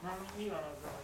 mi van azzal?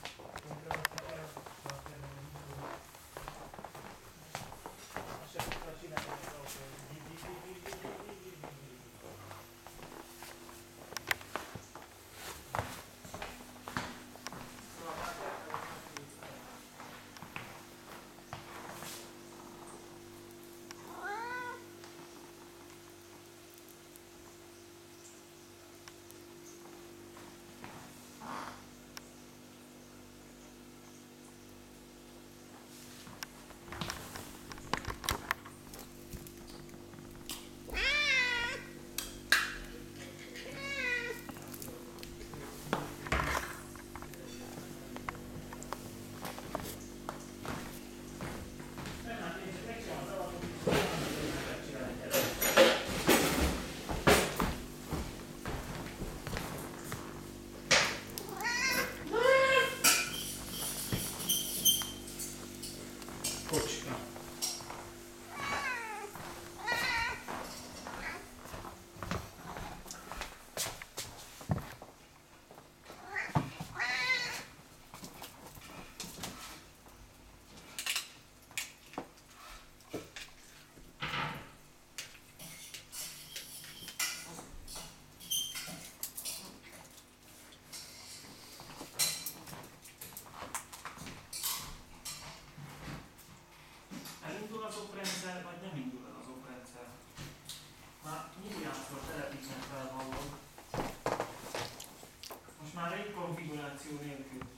Kocska. Elindul az okrendszer, vagy nem indul el az okrendszer? Már milliárdszor telepítsen fel hallom. Most már egy konfiguráció nélkül.